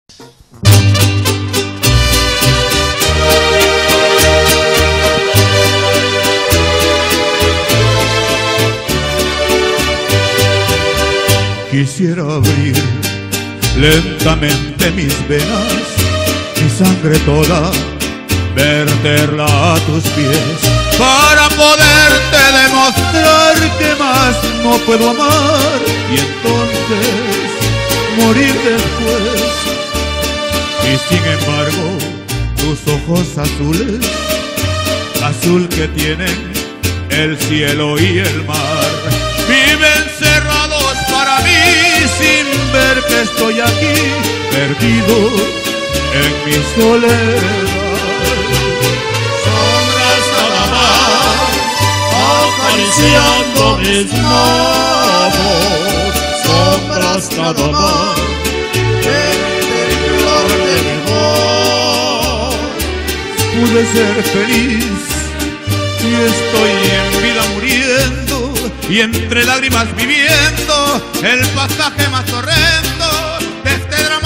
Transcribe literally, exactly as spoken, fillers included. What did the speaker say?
Quisiera abrir lentamente mis venas, mi sangre toda, verterla a tus pies, para poderte demostrar que más no puedo amar y entonces morir después. Y sin embargo, tus ojos azules, azul que tienen el cielo y el mar, viven cerrados para mí sin ver que estoy aquí, perdido en mi soledad. Sombras nada más, acariciando mis manos, sombras nada más, en el temblor de mi voz. Pude ser feliz y estoy en vida muriendo, y entre lágrimas viviendo el pasaje más horrendo de este drama.